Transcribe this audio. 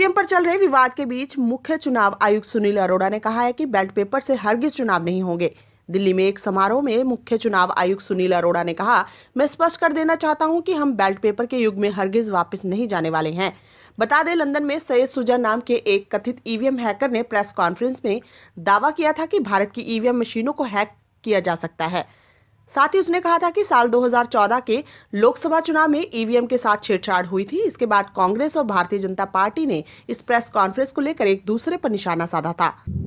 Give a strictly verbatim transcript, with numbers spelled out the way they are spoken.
EVM पर चल रहे विवाद के बीच मुख्य चुनाव आयुक्त सुनील अरोड़ा ने कहा है कि बैलेट पेपर से हरगिज चुनाव नहीं होंगे। दिल्ली में एक समारोह में मुख्य चुनाव आयुक्त सुनील अरोड़ा ने कहा, मैं स्पष्ट कर देना चाहता हूं कि हम बैलेट पेपर के युग में हरगिज वापस नहीं जाने वाले हैं। बता दें, लंदन में सैयद सुजा नाम के एक कथित ईवीएम हैकर ने प्रेस कॉन्फ्रेंस में दावा किया था कि भारत की ईवीएम मशीनों को हैक किया जा सकता है। साथ ही उसने कहा था कि साल दो हज़ार चौदह के लोकसभा चुनाव में ईवीएम के साथ छेड़छाड़ हुई थी। इसके बाद कांग्रेस और भारतीय जनता पार्टी ने इस प्रेस कॉन्फ्रेंस को लेकर एक दूसरे पर निशाना साधा था।